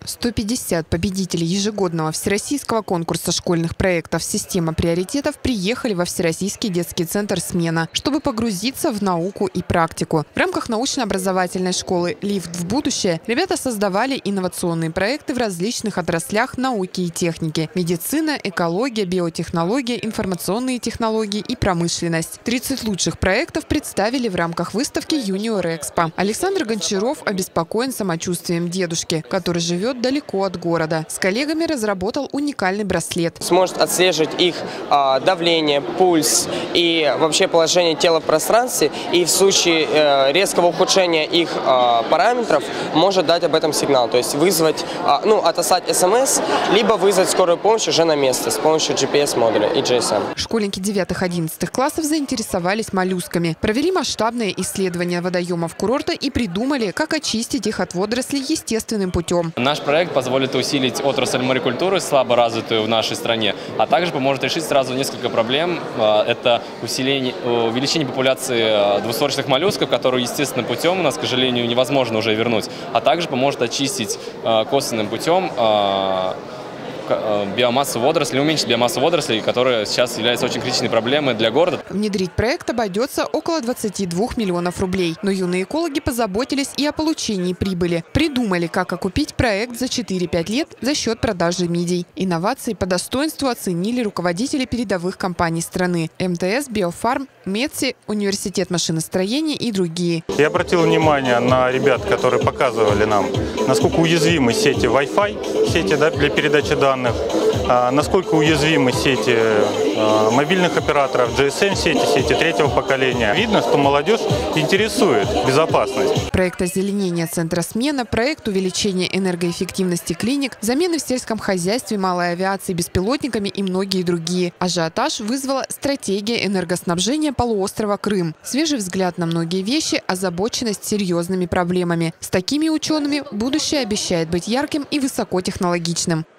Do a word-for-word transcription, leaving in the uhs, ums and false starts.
сто пятьдесят победителей ежегодного всероссийского конкурса школьных проектов «Система приоритетов» приехали во Всероссийский детский центр «Смена», чтобы погрузиться в науку и практику. В рамках научно-образовательной школы «Лифт в будущее» ребята создавали инновационные проекты в различных отраслях науки и техники – медицина, экология, биотехнология, информационные технологии и промышленность. тридцать лучших проектов представили в рамках выставки «Юниор Экспо». Александр Гончаров обеспокоен самочувствием дедушки, который живет далеко от города. С коллегами разработал уникальный браслет. Сможет отслеживать их э, давление, пульс и вообще положение тела в пространстве. И в случае э, резкого ухудшения их э, параметров может дать об этом сигнал. То есть вызвать, э, ну, отослать смс, либо вызвать скорую помощь уже на место с помощью джи пи эс-модуля и джи эс эм. Школьники девятых-одиннадцатых классов заинтересовались моллюсками. Провели масштабное исследование водоемов курорта и придумали, как очистить их от водорослей естественным путем. Наш проект позволит усилить отрасль морекультуры, слабо развитую в нашей стране, а также поможет решить сразу несколько проблем. Это усиление, увеличение популяции двусторочных моллюсков, которые естественным путем у нас, к сожалению, невозможно уже вернуть, а также поможет очистить косвенным путем биомассу водорослей, уменьшить биомассу водорослей, которая сейчас является очень критичной проблемой для города. Внедрить проект обойдется около двадцати двух миллионов рублей. Но юные экологи позаботились и о получении прибыли. Придумали, как окупить проект за четыре-пять лет за счет продажи мидий. Инновации по достоинству оценили руководители передовых компаний страны – эм тэ эс, Биофарм, Медси, Университет машиностроения и другие. Я обратил внимание на ребят, которые показывали нам, насколько уязвимы сети Wi-Fi, сети, да, для передачи данных, насколько уязвимы сети мобильных операторов, джи эс эм-сети, сети третьего поколения. Видно, что молодежь интересует безопасность. Проект озеленения центра «Смена», проект увеличения энергоэффективности клиник, замены в сельском хозяйстве малой авиации беспилотниками и многие другие. Ажиотаж вызвала стратегия энергоснабжения полуострова Крым. Свежий взгляд на многие вещи, озабоченность серьезными проблемами. С такими учеными будущее обещает быть ярким и высокотехнологичным.